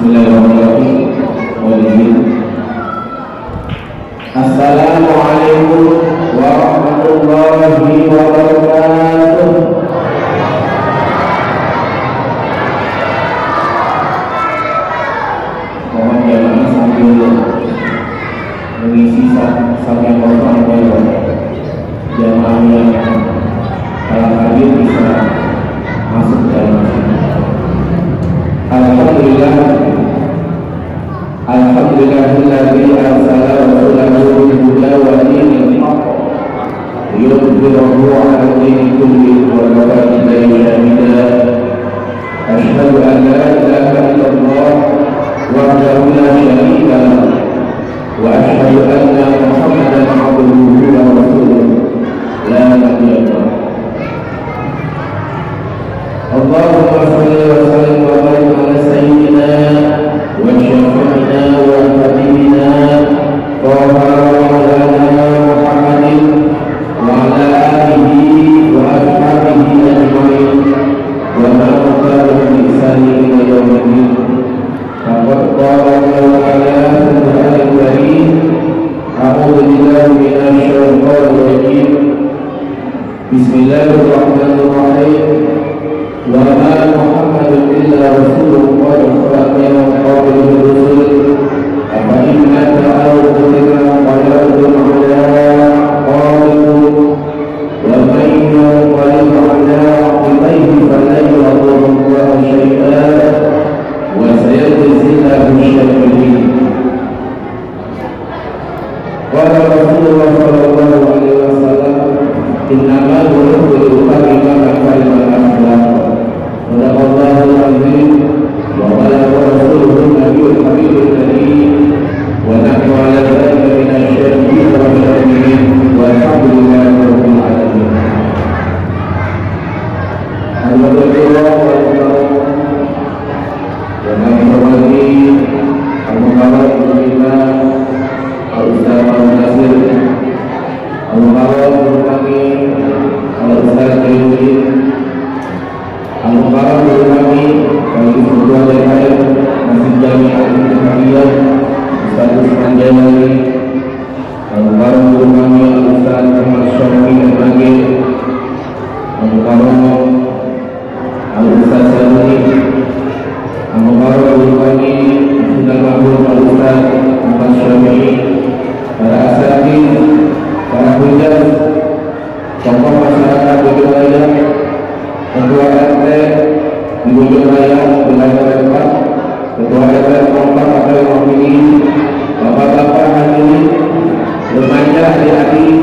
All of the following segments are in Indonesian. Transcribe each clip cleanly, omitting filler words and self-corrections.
Bismillahirrahmanirrahim. Assalamualaikum warahmatullahi wabarakatuh. Mohon jamaah sambil mengisi saf yang kosong agar jamaah yang telah hadir bisa masuk dalam masjid. Alhamdulillahilladzi arsala rasulahu bil huda wa dinil haqq liyudhhirahu 'ala dini kullihi wa kafa billahi shahida. Asyhadu an la ilaha illallah wahdahu la syarika lahu wa asyhadu anna Muhammadan 'abduhu wa rasuluhu la nabiyya ba'dahu. Allahumma shalli wa sallim wa barik ala sayyidina wa syafi'ina wa habibina wa maulana Muhammadin wa ala alihi wa ashabihi ajma'in wa man tabi'ahum bi ihsan ila yaumiddin. Faqad qala Allahu ta'ala fil Qur'anil Karim, a'udzu billahi minasy syaithanir rajim. Bismillahirrahmanirrahim. Wa ma Muhammadun illa rasulun qad khalat min qablihi rusul afa in mata aw qutila qalbun ala qalbu wa man yanqalib ala aqibaihi falan yadurra Allaha shay'an wa sayajzi Allahu syakirin. Qala Rasulullah sallallahu alaihi wasallam, innama bu'ithtu liutammima makarimal akhlaq. Sadaqallahul azim wa balaga rasuluhu nabiyul habibul karim wa nahnu ala dhalika minasy syahidin wa syakirin walhamdulillahi rabbil alamin. Alhamdulillah wa dengan hormati al-mukarram kita Al-Ustaz Al-Nasir, al-mukarram kami Al-Ustaz Al-Yudin, al-mukarram kami bagi ketua DPR Masjid Jami'ah Al-Muhammadiyah Ustaz Usman Jalali, al-mukarram kami Al-Ustaz Ahmad Syafi'i Al-Bagir, al-mukarram Al-Ustaz Salih, al-mukarram kami Sudah Mahmud Al-Ustaz Ahmad Syafi'i, para asatidz, para hujjah, tokoh masyarakat Bojong Raya, ketua RT di Bojong Raya, wilayah Rempat, ketua RT Rempat atau Mawini, bapak-bapak hadirin, remaja adik-adik,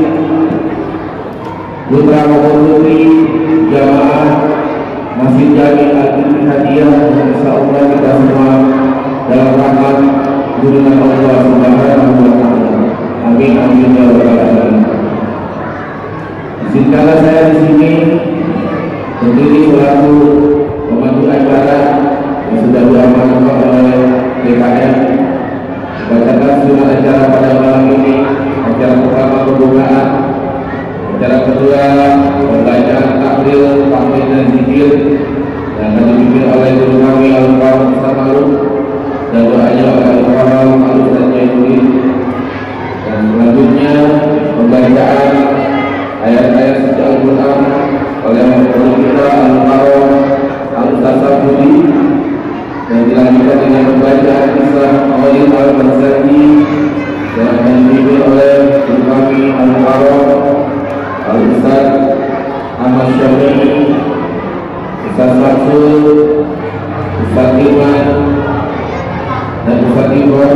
putra maupun putri, jamaah Masjid Jami'ah Al-Muhammadiyah, insyaallah kita semua dalam rahmat junjungan Allah Subhanahu wa taala. Amin amin ya rabbal alamin. Izinkanlah saya di sini berdiri selaku pembantu acara yang sudah diamanahkan oleh DKM membacakan surat acara pada malam ini. Acara pertama pembukaan, acara kedua pembacaan tahlil, tahmid dan zikir yang akan dipimpin oleh guru kami Al-Mukarram Ustaz Ma'ruf dan doanya oleh Al-Mukarram Al-Ustaz Jainuddin. Dan selanjutnya pembacaan ayat-ayat suci Al-Quran oleh guru kita Al-Mukarram Al-Ustaz Sabudi dan dilanjutkan dengan pembacaan kisah Maulid Al-Barzanji yang akan dipimpin oleh guru kami Al-Mukarram Al-Ustaz Ahmad Syafi'i, Ustaz Maksud, Ustaz Iman dan Ustaz Iman.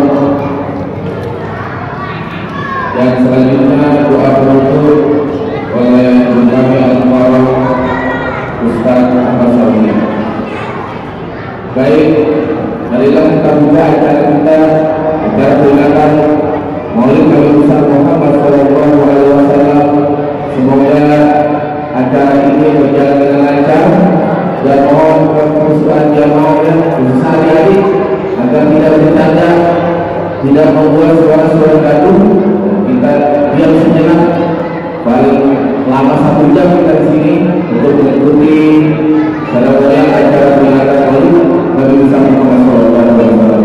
Dan selanjutnya doa penutup oleh guru kami Al-Mukarram Ustaz Ahmad Syafi'i. Baik, marilah kita buka acara kita, acara peringatan Maulid Nabi Besar Muhammad sallallahu alaihi wasallam. Semoga acara ini berjalan dengan lancar dan mohon kehusuan jamaahnya khusus hari-hari agar tidak bercanda, tidak membuat suara-suara gaduh. Kita diam sejenak, paling lama 1 jam kita di sini untuk mengikuti seremonial acara peringatan Maulid Nabi Besar Muhammad sallallahu alaihi wasallam.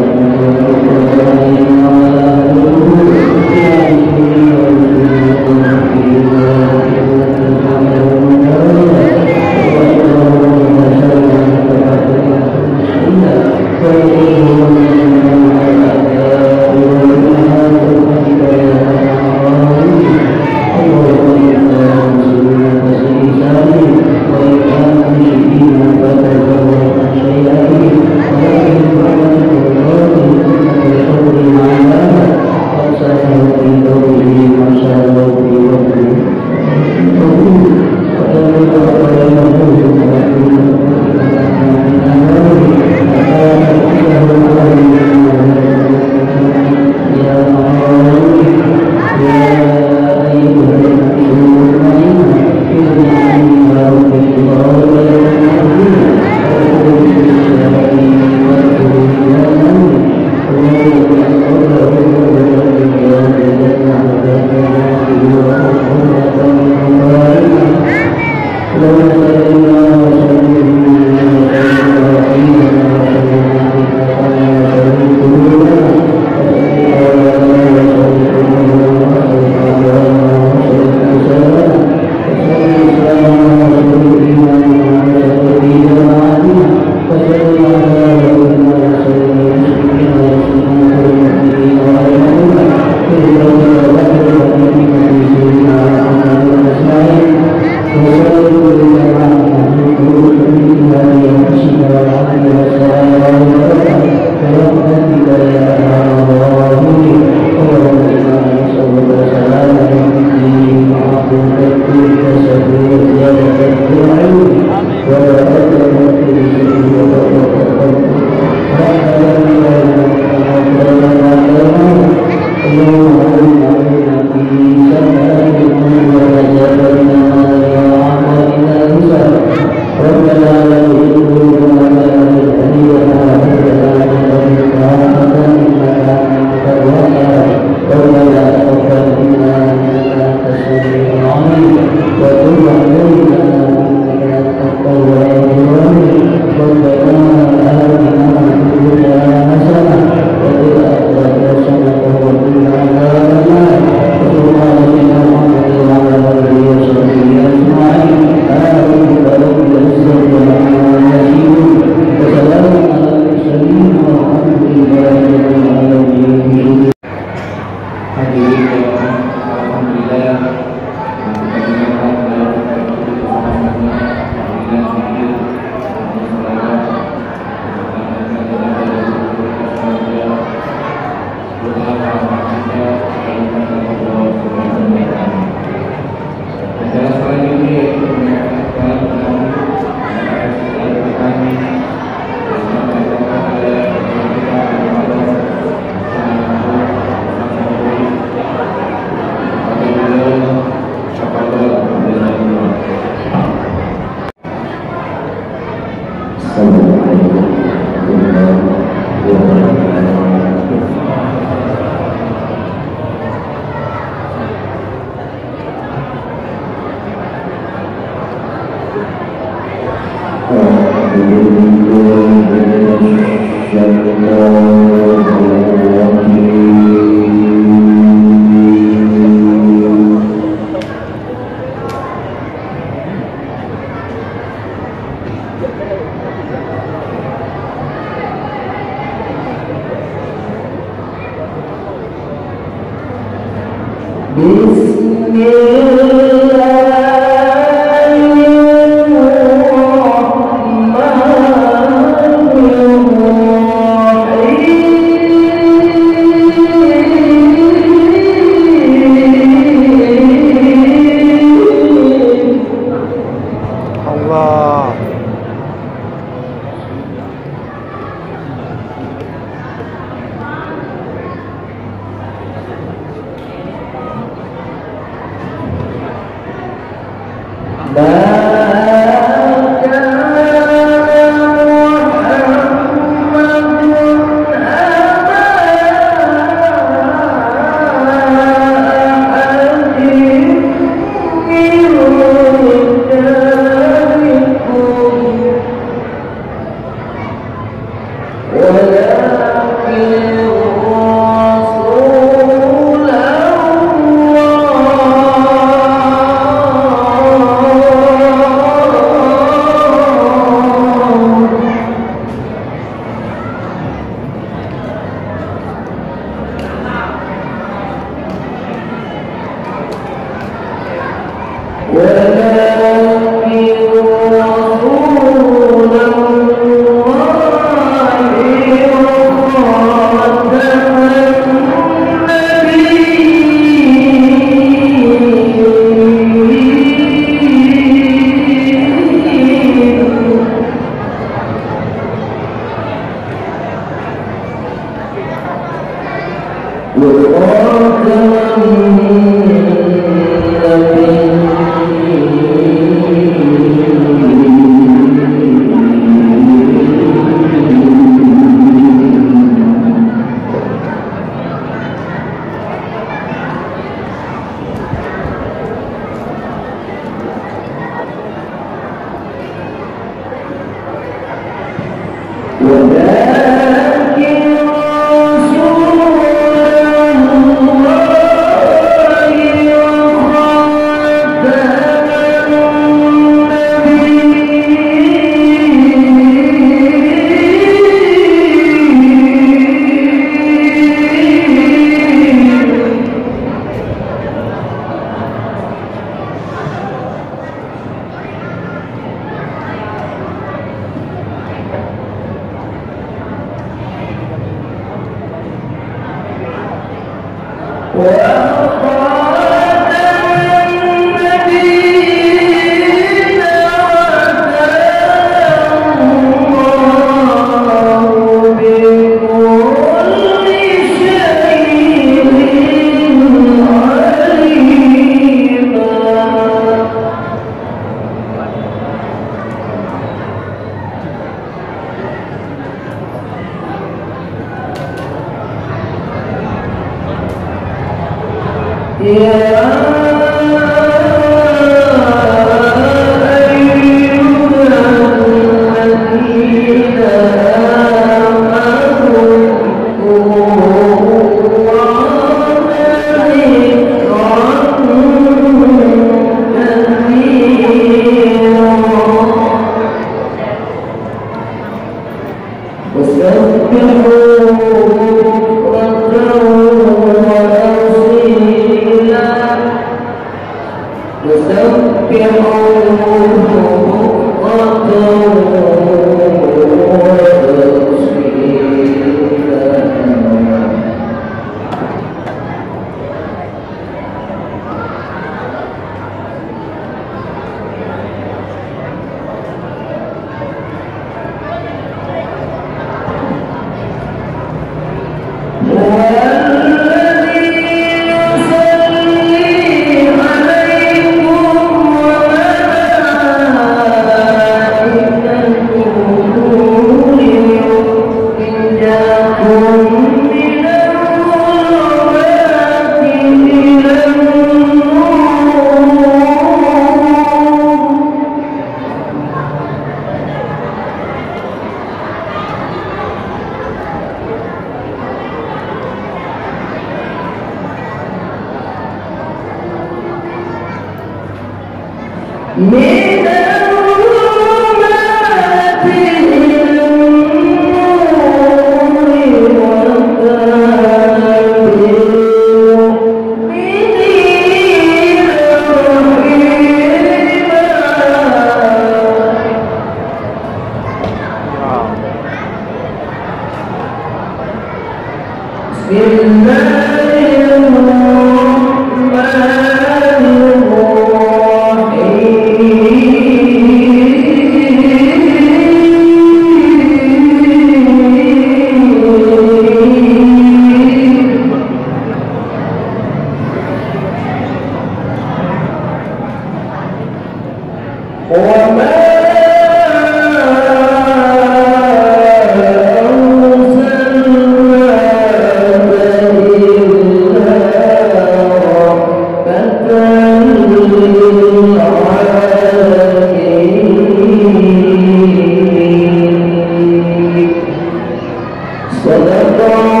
Sadaqallah